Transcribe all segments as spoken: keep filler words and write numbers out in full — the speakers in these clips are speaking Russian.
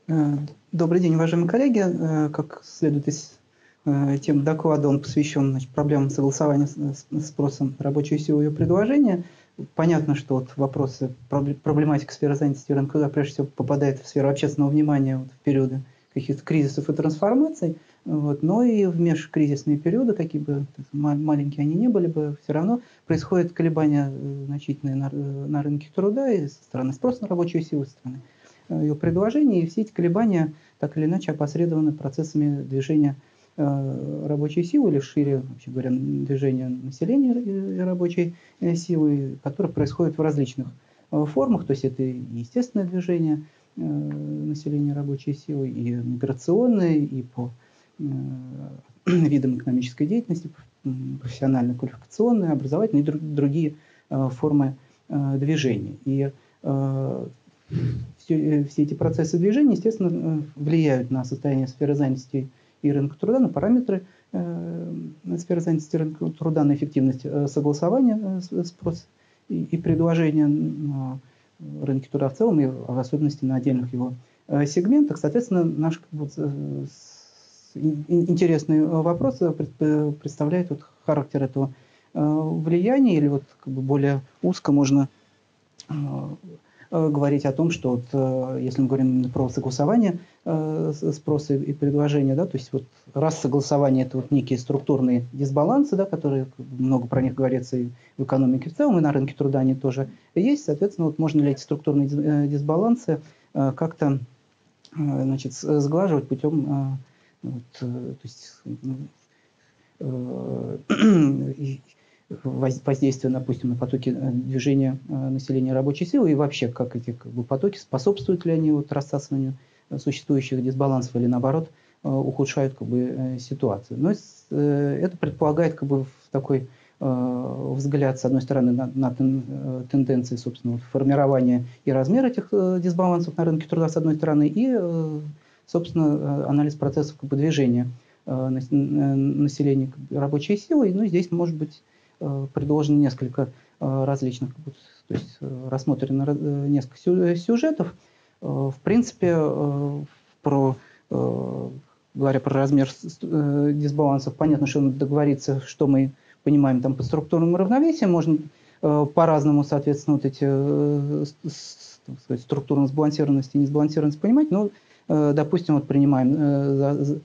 Э, Добрый день, уважаемые коллеги. Э, Как следует из э, тем доклада, он посвящен, значит, проблемам согласования с- с- спросом рабочей силы и ее предложения. Понятно, что вот вопросы, пробле- проблематика сферы занятости и рынка труда прежде всего попадает в сферу общественного внимания вот в периоды каких-то кризисов и трансформаций. Вот. Но и в межкризисные периоды, какие бы так, ма- маленькие они ни были бы, все равно происходят колебания э, значительные на, э, на рынке труда и со стороны спроса на рабочую силу, и со стороны ее предложений, и все эти колебания так или иначе опосредованы процессами движения э, рабочей силы, или шире, вообще говоря, движения населения и рабочей э, силы, которое происходит в различных э, формах, то есть это и естественное движение э, населения рабочей силы, и миграционное, и по э, видам экономической деятельности, профессионально-квалификационные, образовательные и другие э, формы э, движения. И э, все, все эти процессы движения, естественно, влияют на состояние сферы занятости и рынка труда, на параметры э, сферы занятости и рынка труда, на эффективность э, согласования э, спроса и, и предложения на рынке труда в целом, и в особенности на отдельных его э, сегментах. Соответственно, наш вот, э, с, интересный вопрос представляет вот, характер этого э, влияния, или вот как бы более узко можно э, говорить о том, что вот, э, если мы говорим про согласование э, спроса и предложения, да, то есть вот раз согласование – это вот некие структурные дисбалансы, да, которые много про них говорится и в экономике в целом, и на рынке труда они тоже есть, соответственно, вот можно ли эти структурные дисбалансы э, как-то э, значит, сглаживать путем э, вот, э, то есть, э, воздействия, допустим, на потоки движения населения рабочей силы, и вообще, как эти как бы, потоки, способствуют ли они вот, рассасыванию существующих дисбалансов или, наоборот, ухудшают как бы, ситуацию. Но это предполагает как бы, такой взгляд, с одной стороны, на, на тенденции, собственно, формирования и размера этих дисбалансов на рынке труда, с одной стороны, и, собственно, анализ процессов как бы, движения населения рабочей силы. Ну, здесь, может быть, предложено несколько различных, то есть рассмотрено несколько сюжетов. В принципе, про, говоря про размер дисбалансов, понятно, что надо договориться, что мы понимаем там под структурным равновесием. Можно по-разному, соответственно, вот эти сказать, структурную сбалансированность и несбалансированность понимать. Но, допустим, вот принимаем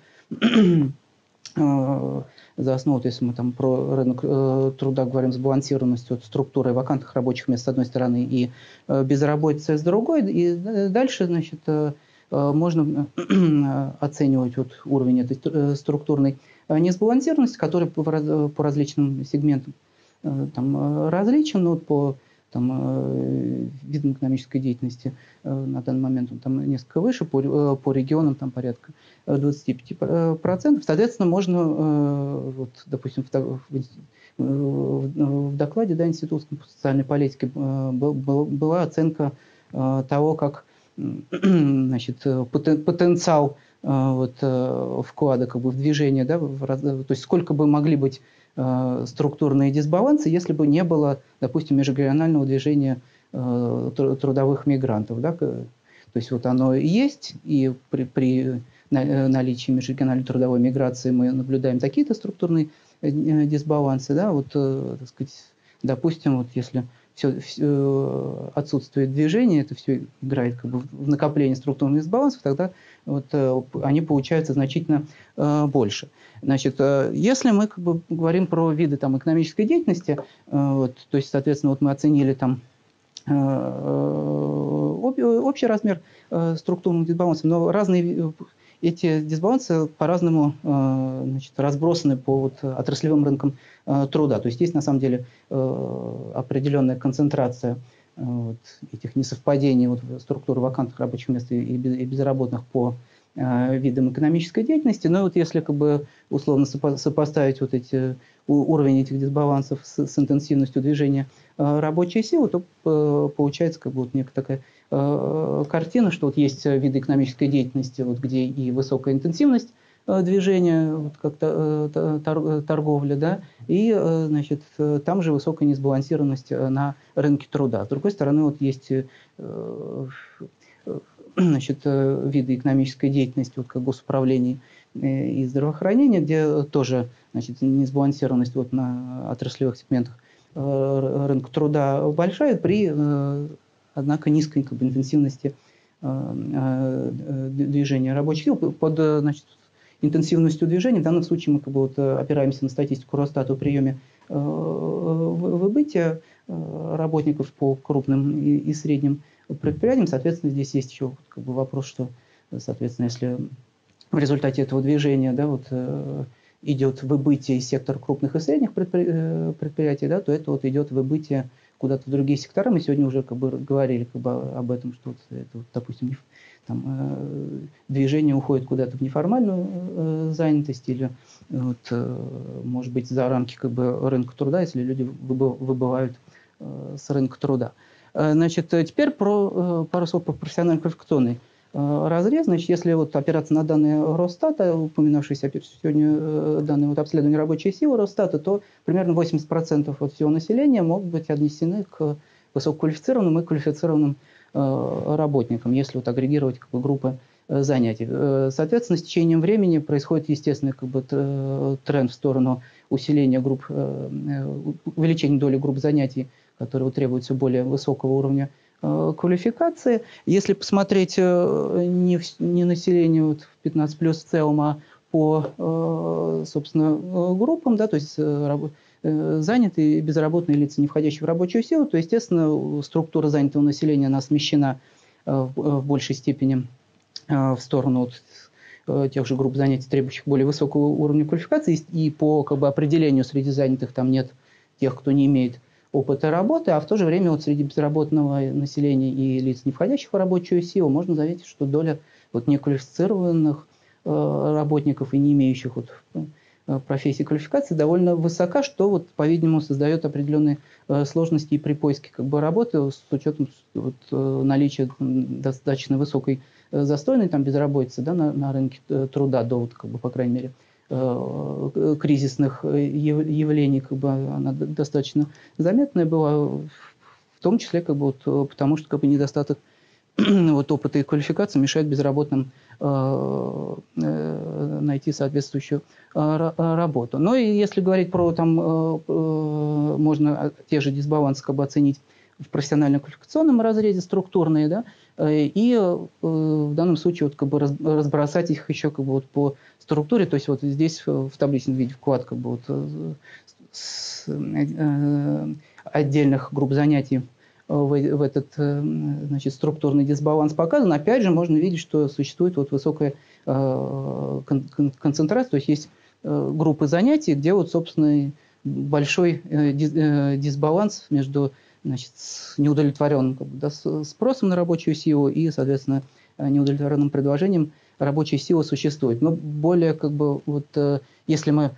за основу, если мы там про рынок э, труда говорим, сбалансированность вот, структуры вакантных рабочих мест с одной стороны и э, безработицы с другой, и дальше, значит, э, можно оценивать вот, уровень этой э, структурной несбалансированности, который по, по различным сегментам э, там, различен, но вот по там, э, видам экономической деятельности э, на данный момент он там несколько выше, по, э, по регионам там порядка двадцать пять процентов. Соответственно, можно, э, вот, допустим, в, в, в докладе да, Института социальной политики э, был, был, была оценка э, того, как значит, потен, потенциал э, вот, э, вклада как бы, в движение, да, в, то есть сколько бы могли быть э, структурные дисбалансы, если бы не было, допустим, межрегионального движения э, трудовых мигрантов. Да, то есть вот оно есть, и при, при наличии межрегиональной трудовой миграции мы наблюдаем такие-то структурные дисбалансы. Да, вот, так сказать, допустим, вот если все, все отсутствует движение, это все играет как бы в накопление структурных дисбалансов, тогда вот, они получаются значительно э, больше. Значит, э, если мы как бы, говорим про виды там, экономической деятельности, э, вот, то есть, соответственно, вот мы оценили там э, общий размер э, структурных дисбалансов, но разные эти дисбалансы по-разному э, значит, разбросаны по вот, отраслевым рынкам э, труда. То есть есть на самом деле э, определенная концентрация э, вот, этих несовпадений вот, структуры вакантных рабочих мест и, и безработных по э, видам экономической деятельности. Но вот если как бы, условно сопо сопоставить вот эти, уровень этих дисбалансов с, с интенсивностью движения э, рабочей силы, то э, получается как бы, вот, некая такая картина, что вот есть виды экономической деятельности, вот, где и высокая интенсивность движения, вот, как торговля, да, и значит, там же высокая несбалансированность на рынке труда. С другой стороны, вот есть значит, виды экономической деятельности, вот как госуправление и здравоохранение, где тоже, значит, несбалансированность вот на отраслевых сегментах рынка труда большая при, однако, низкой как бы, интенсивности движения рабочих сил. Под, значит, интенсивностью движения в данном случае мы как бы, вот, опираемся на статистику Росстата о приеме выбытия работников по крупным и средним предприятиям. Соответственно, здесь есть еще как бы, вопрос, что, соответственно, если в результате этого движения, да, вот, идет выбытие из сектора крупных и средних предприятий, да, то это вот идет выбытие куда-то в другие сектора. Мы сегодня уже как бы говорили как бы, об этом, что вот это, вот, допустим, там, э, движение уходит куда-то в неформальную э, занятость или, вот, э, может быть, за рамки как бы, рынка труда, если люди выбывают э, с рынка труда. Э, значит, теперь про, э, пару слов по профессионально-квалификационной разрез. Значит, если вот опираться на данные Росстата, упоминавшиеся сегодня данные вот обследования рабочей силы Росстата, то примерно восемьдесят процентов от всего населения могут быть отнесены к высококвалифицированным и квалифицированным э, работникам, если вот агрегировать как бы, группы э, занятий. Э, соответственно, с течением времени происходит естественный как бы, тренд в сторону усиления групп, э, увеличения доли групп занятий, которые вот, требуют все более высокого уровня квалификации. Если посмотреть не, в, не население вот, в пятнадцать плюс в целом, а по, собственно, группам, да, то есть занятые и безработные лица, не входящие в рабочую силу, то, естественно, структура занятого населения она смещена в большей степени в сторону вот, тех же групп занятий, требующих более высокого уровня квалификации, и по как бы, определению среди занятых там нет тех, кто не имеет опыта работы, а в то же время вот среди безработного населения и лиц, не входящих в рабочую силу, можно заметить, что доля вот неквалифицированных э, работников и не имеющих вот, э, профессии квалификации довольно высока, что, вот, по-видимому, создает определенные э, сложности и при поиске как бы, работы с учетом вот, э, наличия достаточно высокой э, застойной там, безработицы да, на, на рынке труда до, вот, как бы, по крайней мере, кризисных явлений, как бы она достаточно заметная была, в том числе как бы, вот, потому что как бы, недостаток вот, опыта и квалификации мешает безработным э, э, найти соответствующую э, работу. Но и если говорить про, там, э, э, можно те же дисбалансы как бы, оценить в профессионально-квалификационном разрезе, структурные, да, и э, в данном случае вот, как бы, разбросать их еще как бы, вот, по структуре, то есть вот здесь в табличном виде вклад как бы, вот, с, э, отдельных групп занятий в, в этот значит, структурный дисбаланс показан. Опять же, можно видеть, что существует вот, высокая э, кон концентрация, то есть есть э, группы занятий, где, вот, собственно, большой э, дис, э, дисбаланс между значит, с неудовлетворенным как бы, да, спросом на рабочую силу и, соответственно, неудовлетворенным предложением рабочей силы существует. Но более, как бы, вот, э, если мы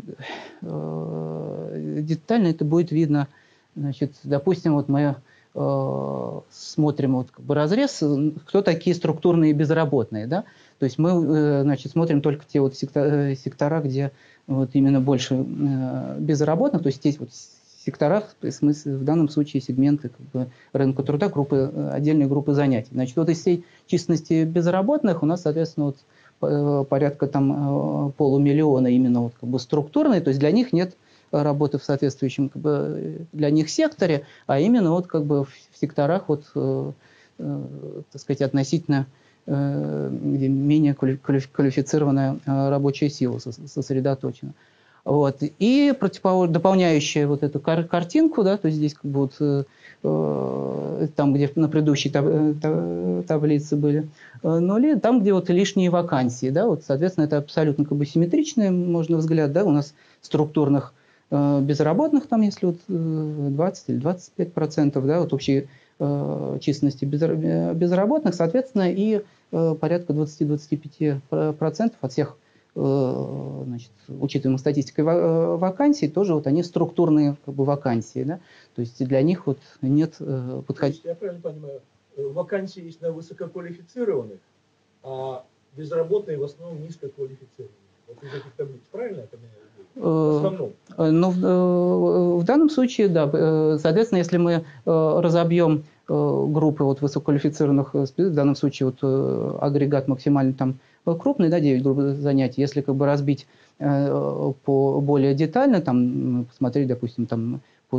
э, детально, это будет видно, значит, допустим, вот мы э, смотрим вот, как бы, разрез, кто такие структурные безработные, да? То есть мы э, значит, смотрим только те вот сектора, сектора где вот, именно больше э, безработных, то есть здесь вот секторах, в смысле, в данном случае сегменты как бы, рынка труда, группы, отдельные группы занятий. Значит, вот из всей численности безработных у нас, соответственно, вот, порядка там, полумиллиона именно вот, как бы, структурные, то есть для них нет работы в соответствующем как бы, для них секторе, а именно вот, как бы, в секторах вот, э, э, так сказать, относительно э, где менее квалифицированная рабочая сила сосредоточена. Вот. И противоположно, дополняющая вот эту кар картинку, да, то есть здесь как бы вот, э, там, где на предыдущей таб таб таблице были э, нули, там, где вот лишние вакансии, да, вот, соответственно, это абсолютно как бы симметричный, можно взгляд, да, у нас структурных э, безработных, там, если вот двадцать или двадцать пять процентов, да, вот общей э, численности безр безработных, соответственно, и э, порядка двадцать-двадцать пять процентов от всех значит, учитываемых статистикой вакансий, тоже вот они структурные как бы, вакансии. Да? То есть для них вот нет подходящих... Я правильно понимаю, вакансии есть на высококвалифицированных, а безработные в основном низкоквалифицированные. Вот из этих таблиц, правильно я понимаю? В основном. Ну, в, в данном случае, да. Соответственно, если мы разобьем группы вот высококвалифицированных, в данном случае вот агрегат максимально там крупный, да, девять групп занятий, если как бы разбить по более детально, там, посмотреть, допустим, там, по,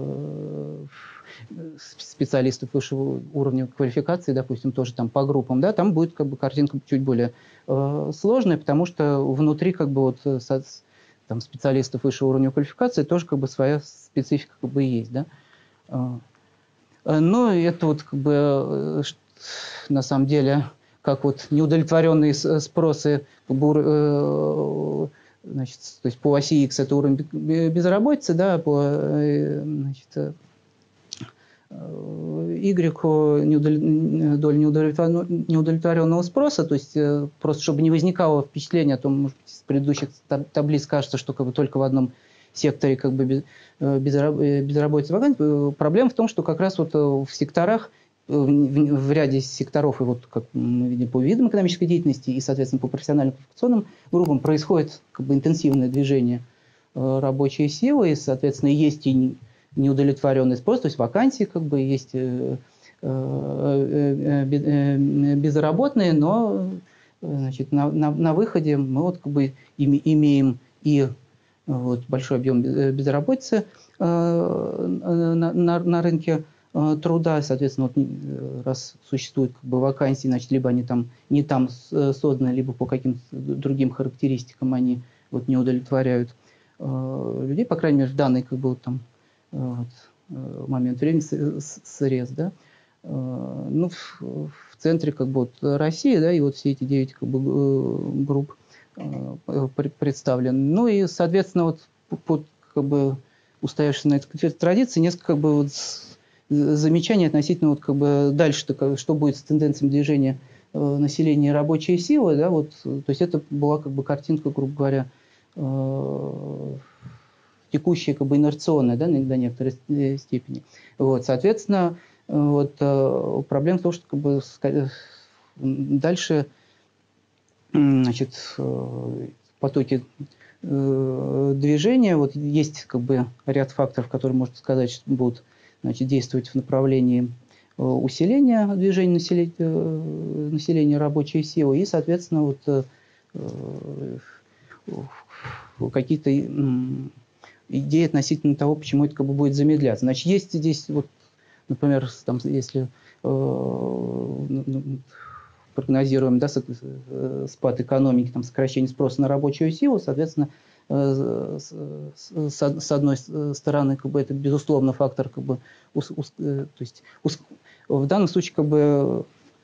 специалистов высшего уровня квалификации, допустим, тоже там по группам, да, там будет как бы картинка чуть более э, сложная, потому что внутри как бы вот со, там, специалистов высшего уровня квалификации тоже как бы своя специфика как бы есть, да. Но это вот как бы на самом деле как вот неудовлетворенные спросы как бы, э, значит, то есть по оси X это уровень безработицы, да, по значит, Y доля неудовлетворенного спроса, то есть просто чтобы не возникало впечатления о том, может, из предыдущих таблиц кажется, что как бы только в одном секторе как бы безработица вакансий. Проблема в том, что как раз вот в секторах, в ряде секторов, и вот как мы видим по видам экономической деятельности и, соответственно, по профессиональным квалификационным группам происходит как бы интенсивное движение рабочей силы, и, соответственно, есть и неудовлетворенный спрос, то есть вакансии как бы есть безработные, но значит, на, на, на выходе мы вот как бы имеем и вот большой объем безработицы на, на, на рынке труда, соответственно, вот, раз существуют как бы вакансии, значит, либо они там не там созданы, либо по каким-то другим характеристикам они вот не удовлетворяют людей, по крайней мере, в данный как бы вот там вот, момент времени срез, да. Ну, в, в центре как бы вот России, да, и вот все эти девять как бы групп представлены. Ну и, соответственно, вот под как бы устоявшейся на этой традиции несколько как бы вот замечаний относительно вот как бы дальше, что будет с тенденциями движения населения и рабочей силы, да, вот, то есть это была как бы картинка, грубо говоря, текущая как бы инерционная, да, до некоторой степени. Вот, соответственно, вот, проблема в том, что как бы дальше, значит, потоки движения, вот есть как бы ряд факторов, которые можно сказать, что будут, значит, действовать в направлении усиления движения населения, населения рабочей силы и, соответственно, вот какие-то идеи относительно того, почему это как бы будет замедляться. Значит, есть здесь, вот, например, там, если э, прогнозируем, да, спад экономики, там, сокращение спроса на рабочую силу, соответственно, э, с, с, с одной стороны, как бы, это, безусловно, фактор, как бы, ус, ус, то есть, ус, в данном случае, как бы,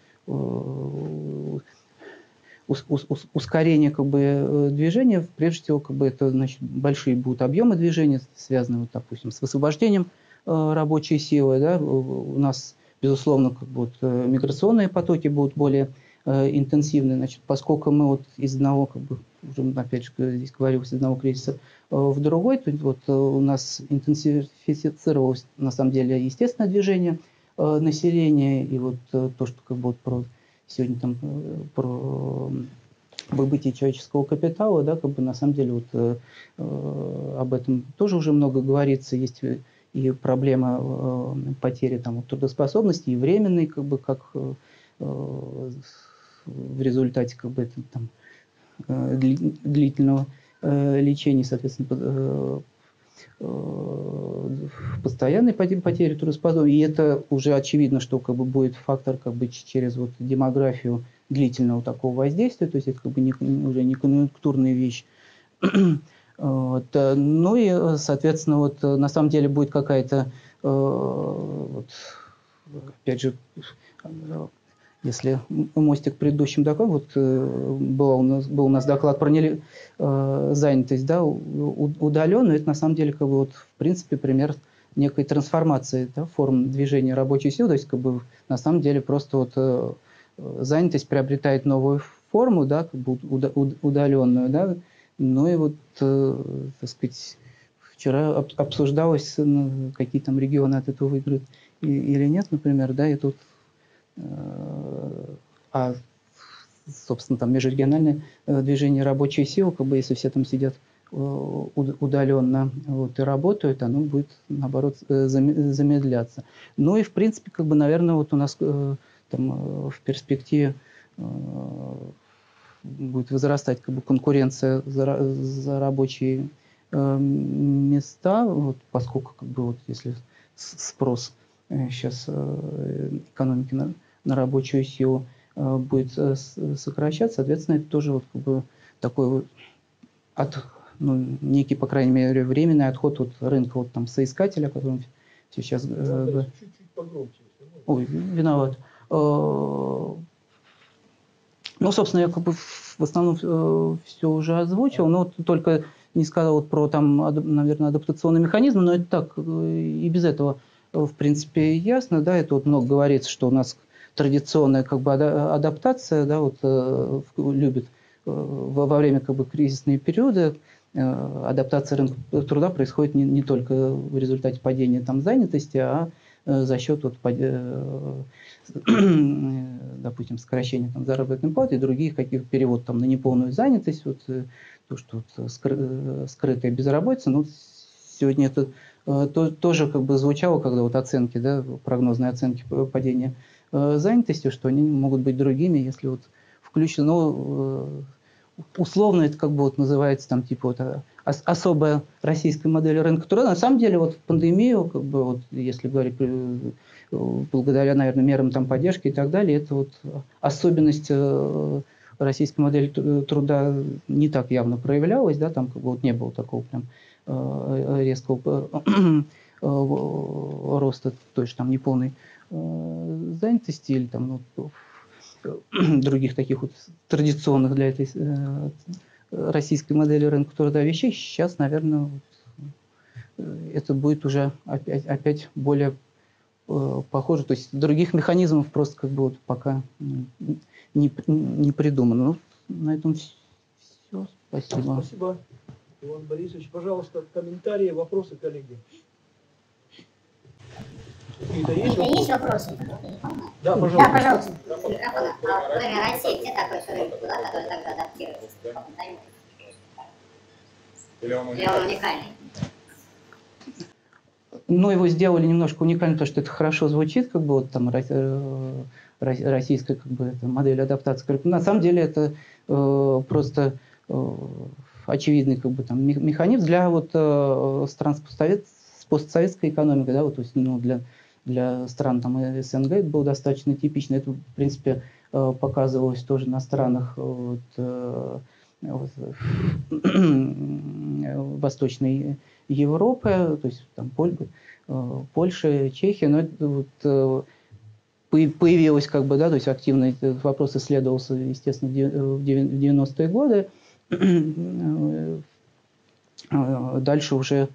э, ускорение как бы движения, прежде всего, как бы это, значит, большие будут объемы движения, связанные, вот, допустим, с высвобождением э, рабочей силы, да, у нас, безусловно, как бы, вот, миграционные потоки будут более э, интенсивны, значит, поскольку мы вот из одного, как бы, уже, опять же, здесь говорил, из одного кризиса э, в другой, то вот э, у нас интенсифицировалось, на самом деле, естественное движение э, населения, и вот э, то, что как бы вот про сегодня там про выбытие человеческого капитала, да, как бы на самом деле вот э, об этом тоже уже много говорится, есть и проблема э, потери там вот, трудоспособности, и временной, как бы, как э, в результате как бы это, там, э, длительного э, лечения, соответственно, э, постоянной потери трудоспособности, и это уже очевидно, что как бы будет фактор как бы через вот демографию длительного такого воздействия, то есть это как бы не, уже не конъюнктурная вещь. Вот. Ну и, соответственно, вот на самом деле будет какая-то, вот, опять же, если мостик к предыдущим докладам, вот был у нас, был у нас доклад про не, э, занятость, да, удаленную, это на самом деле как бы вот в принципе пример некой трансформации, да, форм движения рабочей силы, то есть как бы на самом деле просто вот э, занятость приобретает новую форму, да, как бы удаленную, да, ну и вот, э, так сказать, вчера обсуждалось, какие там регионы от этого выиграют или нет, например, да, и тут а, собственно, там межрегиональное движение рабочей силы, как бы, если все там сидят удаленно вот, и работают, оно будет, наоборот, замедляться. Ну и, в принципе, как бы, наверное, вот у нас там, в перспективе будет возрастать как бы, конкуренция за, за рабочие э, места, вот, поскольку, как бы, вот, если спрос э, сейчас э, экономики на, на рабочую силу э, будет э, сокращаться, соответственно, это тоже вот, как бы, такой вот от, ну, некий, по крайней мере, временный отход от рынка вот, там, соискателя, о котором сейчас... Э, чуть-чуть погромче. Ой, виноват. Ну, собственно, я как бы в основном э, все уже озвучил, но вот только не сказал вот про, там, ад, наверное, адаптационный механизм, но это так, э, и без этого, э, в принципе, ясно, да, это вот много говорится, что у нас традиционная как бы адаптация, да, вот э, любит э, во, во время как бы кризисные периоды, э, адаптация рынка труда происходит не, не только в результате падения там занятости, а э, за счет вот, э, допустим, сокращение там, заработной платы и других каких-то перевод там, на неполную занятость, вот, то, что вот, скры, скрытая безработица. Ну, сегодня это э, то, тоже как бы звучало, когда вот оценки, да, прогнозные оценки падения э, занятости, что они могут быть другими, если вот включено, э, условно это как бы вот называется там типа вот ос, особая российская модель рынка труда. На самом деле вот в пандемию, как бы вот, если говорить благодаря, наверное, мерам там, поддержки и так далее, это вот особенность э, российской модели труда не так явно проявлялась, да, там как бы вот не было такого прям э, резкого э, роста той же там неполной э, занятости или там ну, других таких вот традиционных для этой э, российской модели рынка труда вещей. Сейчас, наверное, вот, это будет уже опять, опять более похоже, то есть других механизмов просто как бы вот пока не, не придумано. Ну, на этом все. Спасибо. Спасибо, Иван Борисович. Пожалуйста, комментарии, вопросы, коллеги. Какие-то есть вопросы? Есть вопросы? Да, пожалуйста. Да, пожалуйста. А во время России где такой рынок труда, который также адаптируется? Или он уникальный? Ну, его сделали немножко уникальным, потому что это хорошо звучит, как бы вот там российская как бы, это модель адаптации. На самом деле это э, просто э, очевидный как бы, там, механизм для вот, э, стран с постсоветской экономикой, да, вот, то есть, ну, для, для стран там, СНГ это было достаточно типично. Это, в принципе, э, показывалось тоже на странах вот, э, вот, Восточной Европы, то есть там Польша, Чехия, но это вот, появилось как бы, да, то есть активно этот вопрос исследовался, естественно, в девяностые годы. Дальше уже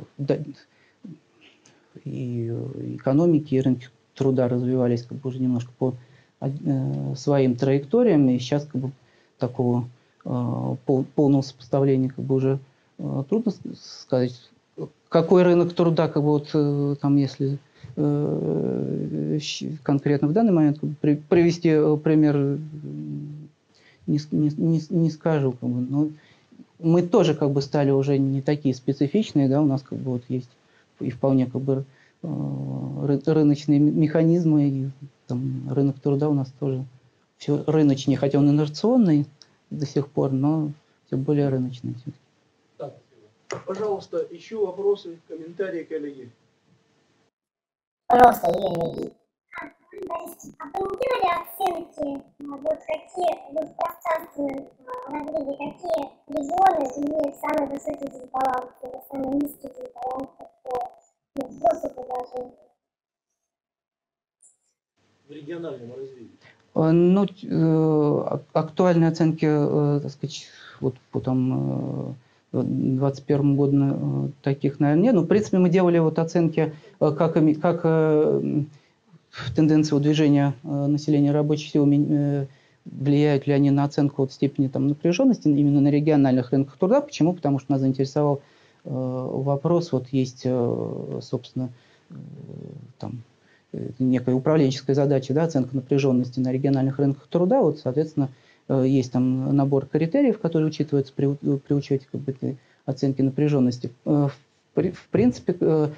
и экономики, и рынки труда развивались как бы уже немножко по своим траекториям, и сейчас как бы такого полного сопоставления как бы уже трудно сказать. Какой рынок труда, как бы вот там, если э, конкретно в данный момент как бы, при, привести пример не, не, не скажу, как бы, но мы тоже как бы стали уже не такие специфичные, да, у нас как бы вот есть и вполне как бы э, рыночные механизмы, и там, рынок труда у нас тоже все рыночнее, хотя он инерционный до сих пор, но все более рыночный. Так, пожалуйста, еще вопросы, комментарии, коллеги. Пожалуйста, Елена. А комментировали оценки, вот какие вот в пространственном разрезе, какие регионы имеют самый высокий дисбаланс или самый низкий дисбаланс по ну, спросу предложения? В региональном разрезе. Ну, актуальные оценки, так сказать, вот по там двадцать первому году таких, наверное, нет. Но, в принципе, мы делали вот оценки, как, как тенденции движения населения рабочей силы, влияют ли они на оценку вот степени там, напряженности именно на региональных рынках труда. Почему? Потому что нас заинтересовал вопрос, вот есть, собственно, там, некая управленческая задача, да, оценка напряженности на региональных рынках труда. Вот, соответственно, есть там набор критериев, которые учитываются при, при учете как бы, оценки напряженности. В принципе,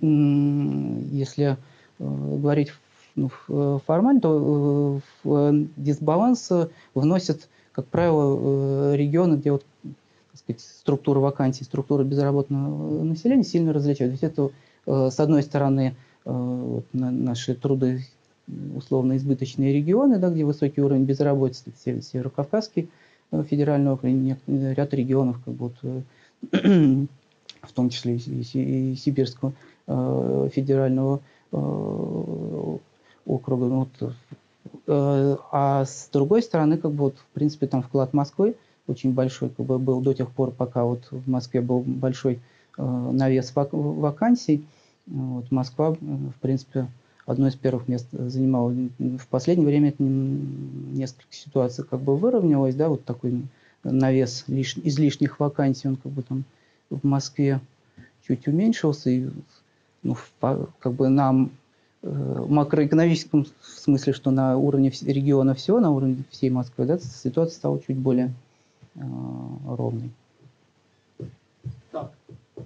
если говорить ну, формально, то в дисбаланс вносят, как правило, регионы, где вот, так сказать, структура вакансий, структура безработного населения сильно различаются. Ведь это, с одной стороны, вот, наши труды условно избыточные регионы, да, где высокий уровень безработицы, Северо-Кавказский федеральный округ, ряд регионов, как бы, вот, в том числе и Сибирского федерального округа. Вот. А с другой стороны, как бы, вот, в принципе, там вклад Москвы очень большой, как бы, был до тех пор, пока вот в Москве был большой навес вакансий. Вот, Москва, в принципе, одно из первых мест занимала. В последнее время это несколько ситуаций как бы выровнялось, да, вот такой навес лиш, излишних вакансий, он как бы там в Москве чуть уменьшился, и ну, как бы на э, макроэкономическом смысле, что на уровне региона всего, на уровне всей Москвы, да, ситуация стала чуть более э, ровной.